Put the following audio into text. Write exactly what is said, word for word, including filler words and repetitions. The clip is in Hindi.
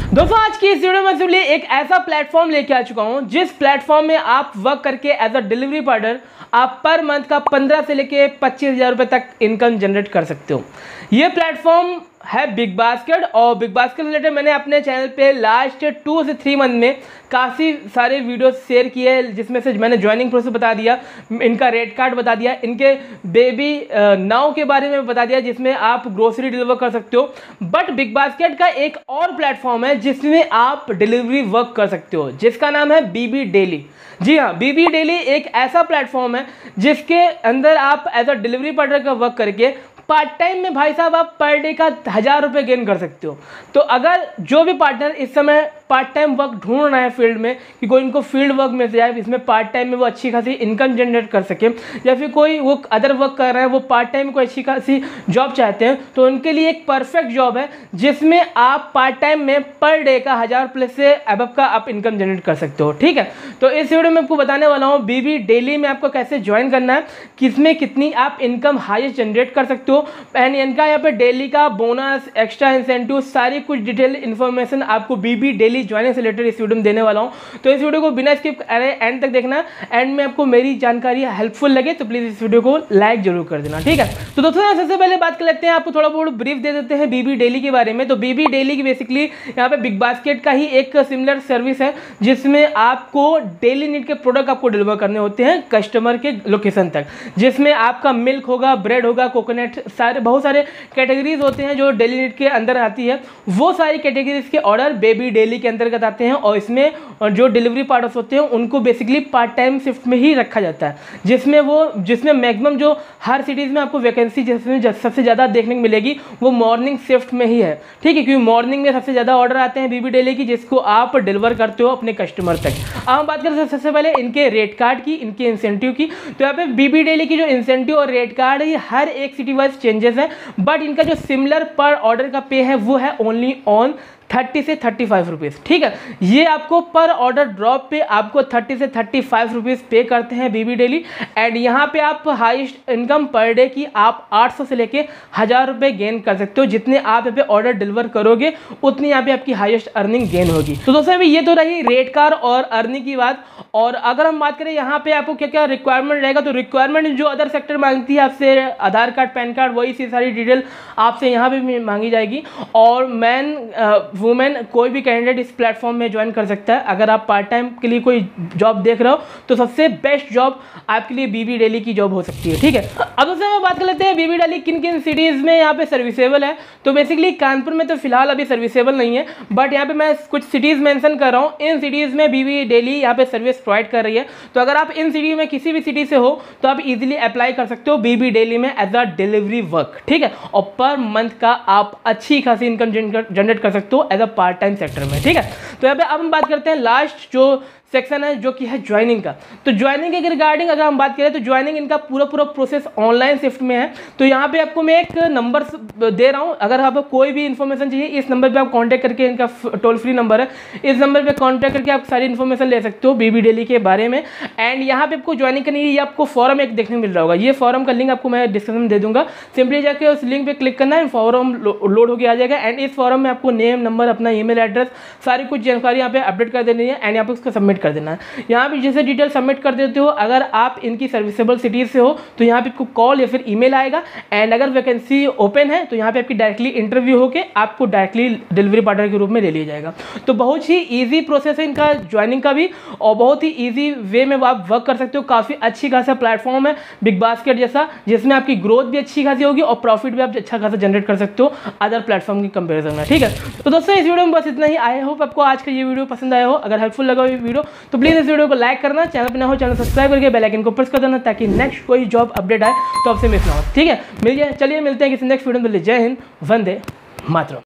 दोस्तों आज की इस वीडियो में सिर्फ एक ऐसा प्लेटफॉर्म लेके आ चुका हूं जिस प्लेटफॉर्म में आप वर्क करके एज अ डिलीवरी पार्टनर आप पर मंथ का पंद्रह से लेके पच्चीस हज़ार रुपये तक इनकम जनरेट कर सकते हो। ये प्लेटफॉर्म है बिग बास्केट और बिग बास्केट रिलेटेड मैंने अपने चैनल पे लास्ट टू से थ्री मंथ में काफ़ी सारे वीडियोस शेयर किए हैं, जिसमें से मैंने ज्वाइनिंग प्रोसेस बता दिया, इनका रेट कार्ड बता दिया, इनके बेबी नाउ के बारे में बता दिया जिसमें आप ग्रोसरी डिलीवर कर सकते हो। बट बिग बास्केट का एक और प्लेटफॉर्म है जिसमें आप डिलीवरी वर्क कर सकते हो जिसका नाम है बीबी डेली। जी हाँ, बीबी डेली एक ऐसा प्लेटफॉर्म है जिसके अंदर आप एज अ डिलीवरी पार्टनर का वर्क करके पार्ट टाइम में भाई साहब आप पर डे का हज़ार रुपये गेन कर सकते हो। तो अगर जो भी पार्टनर इस समय पार्ट टाइम वर्क ढूंढ रहा है फील्ड में कि कोई इनको फील्ड वर्क मिल जाए, इसमें पार्ट टाइम में वो अच्छी खासी इनकम जनरेट कर सके, या फिर कोई वो अदर वर्क कर रहा है वो पार्ट टाइम कोई अच्छी खासी जॉब चाहते हैं, तो उनके लिए एक परफेक्ट जॉब है जिसमें आप पार्ट टाइम में पर डे का हज़ार प्लस से अबव का आप इनकम जनरेट कर सकते हो। ठीक है, तो इस वीडियो में आपको बताने वाला हूँ बीबी डेली में आपको कैसे ज्वाइन करना है, किसमें कितनी आप इनकम हाईएस्ट जनरेट कर सकते हो, एंड इनका यहाँ पे डेली का बोनस, एक्स्ट्रा इंसेंटिव, सारी कुछ डिटेल इन्फॉर्मेशन आपको बीबी डेली ज्वाइनिंग से रिलेटेड इस वीडियो में देने वाला हूँ। तो इस वीडियो को बिना स्किप करे एंड तक देखना। एंड में आपको मेरी जानकारी हेल्पफुल लगे तो प्लीज़ इस वीडियो को लाइक जरूर कर देना। ठीक है, तो दोस्तों सबसे पहले बात कर लेते हैं, आपको थोड़ा बहुत ब्रीफ दे देते हैं बीबी डेली के बारे में। तो बीबी डेली की बेसिकली यहाँ पे बिग बास्केट का ही एक सिमिलर सर्विस है जिसमें आपको डेली नीड के प्रोडक्ट आपको डिलीवर करने होते हैं कस्टमर के लोकेशन तक, जिसमें आपका मिल्क होगा, ब्रेड होगा, कोकोनट, सारे बहुत सारे कैटेगरीज होते हैं जो डेली नीड के अंदर आती है। वो सारी कैटेगरीज के ऑर्डर बेबी डेली के अंतर्गत आते हैं और इसमें जो डिलीवरी पार्टनर्स होते हैं उनको बेसिकली पार्ट टाइम शिफ्ट में ही रखा जाता है, जिसमें वो जिसमें मैक्सिमम जो हर सिटीज़ में आपको वैकेंसी जिसमें सबसे ज़्यादा देखने को मिलेगी वो मॉर्निंग शिफ्ट में ही है। ठीक है, क्योंकि मॉर्निंग में सबसे ज़्यादा ऑर्डर आते हैं बीबी डेली की जिसको आप डिलीवर करते हो अपने कस्टमर तक। अब हम बात करें सबसे पहले इनके रेट कार्ड की, इनके इंसेंटिव की। तो यहाँ पे बीबी डेली की जो इंसेंटिव और रेट कार्ड है ये हर एक सिटी वाइज चेंजेस है, बट इनका जो सिमिलर पर ऑर्डर का पे है वो है ओनली ऑन थर्टी से थर्टी फाइव रुपीज़। ठीक है, ये आपको पर ऑर्डर ड्रॉप पे आपको थर्टी से थर्टी फाइव रुपीज़ पे करते हैं बीबी डेली। एंड यहाँ पे आप हाईएस्ट इनकम पर डे की आप आठ सौ से लेके हज़ार रुपये गेन कर सकते हो। जितने आप यहाँ पे ऑर्डर डिलीवर करोगे उतनी यहाँ पे आपकी हाईएस्ट अर्निंग गेन होगी। तो दोस्तों अभी ये तो रही रेट कार्ड और अर्निंग की बात। और अगर हम बात करें यहाँ पे आपको क्या क्या रिक्वायरमेंट रहेगा, तो रिक्वायरमेंट जो अदर सेक्टर मांगती है आपसे आधार कार्ड, पैन कार्ड, वही सी सारी डिटेल आपसे यहाँ पे मांगी जाएगी। और मैन वुमेन कोई भी कैंडिडेट इस प्लेटफॉर्म में ज्वाइन कर सकता है। अगर आप पार्ट टाइम के लिए कोई जॉब देख रहे हो तो सबसे बेस्ट जॉब आपके लिए बीबी डेली की जॉब हो सकती है। ठीक है, अब दोस्तों हम बात कर लेते हैं बीबी डेली किन किन सिटीज़ में यहाँ पे सर्विसेबल है। तो बेसिकली कानपुर में तो फिलहाल अभी सर्विसेबल नहीं है, बट यहाँ पे मैं कुछ सिटीज़ मेंशन कर रहा हूँ। इन सिटीज़ में बीबी डेली यहाँ पे सर्विस प्रोवाइड कर रही है। तो अगर आप इन सिटी में किसी भी सिटी से हो तो आप इजीली अप्लाई कर सकते हो बीबी डेली में एज अ डिलीवरी वर्क। ठीक है, और पर मंथ का आप अच्छी खासी इनकम जनरेट कर सकते हो as a part time sector में। ठीक है, तो यहाँ पे अब हम बात करते हैं लास्ट जो सेक्शन है जो कि है ज्वाइनिंग का। तो ज्वाइनिंग के रिगार्डिंग अगर हम बात करें तो ज्वाइनिंग इनका पूरा पूरा प्रोसेस ऑनलाइन शिफ्ट में है। तो यहाँ पे आपको मैं एक नंबर दे रहा हूँ, अगर आपको कोई भी इन्फॉर्मेशन चाहिए इस नंबर पे आप कांटेक्ट करके, इनका टोल फ्री नंबर है, इस नंबर पे कांटेक्ट करके आप सारी इन्फॉर्मेशन ले सकते हो बीबी डेली के बारे में। एंड यहाँ पे आपको ज्वाइनिंग करनी है, ये आपको फॉर्म एक देखने मिल रहा होगा, ये फॉर्म का लिंक आपको मैं डिस्क्रिप्शन में दे दूंगा। सिंपली जाके उस लिंक पे क्लिक करना है, फॉर्म लोड होकर आ जाएगा। एंड इस फॉर्म में आपको नेम, नंबर, अपना ईमेल एड्रेस, सारी कुछ जानकारी यहाँ पे अपडेट कर देनी है एंड यहाँ पे उसको सबमिट कर देना है। यहाँ पे जैसे डिटेल सबमिट कर देते हो, अगर आप इनकी सर्विसेबल सिटीज से हो तो यहाँ पे आपको कॉल या फिर ईमेल आएगा। एंड अगर वैकेंसी ओपन है तो यहाँ पे आपकी डायरेक्टली इंटरव्यू होके आपको डायरेक्टली डिलीवरी पार्टनर के रूप में ले लिया जाएगा। तो बहुत ही ईजी प्रोसेस है इनका ज्वाइनिंग का भी, और बहुत ही ईजी वे में आप वर्क कर सकते हो। काफ़ी अच्छी खासा प्लेटफॉर्म है बिग बास्केट जैसा, जिसमें आपकी ग्रोथ भी अच्छी खासी होगी और प्रॉफिट भी आप अच्छा खासा जनरेट कर सकते हो अदर प्लेटफॉर्म की कंपेरिजन में। ठीक है, तो दोस्तों इस वीडियो में बस इतना ही। आई होप आपको आज का ये वीडियो पसंद आया हो। अगर हेल्पफुल लगा ये वीडियो तो प्लीज़ इस वीडियो को लाइक करना, चैनल पे ना हो चैनल सब्सक्राइब करके बेल आइकन को प्रेस कर देना ताकि नेक्स्ट कोई जॉब अपडेट आए तो आपसे मिस ना हो। ठीक है, मिल जाए, चलिए मिलते हैं किसी नेक्स्ट वीडियो में। जय हिंद, वंदे मातरम।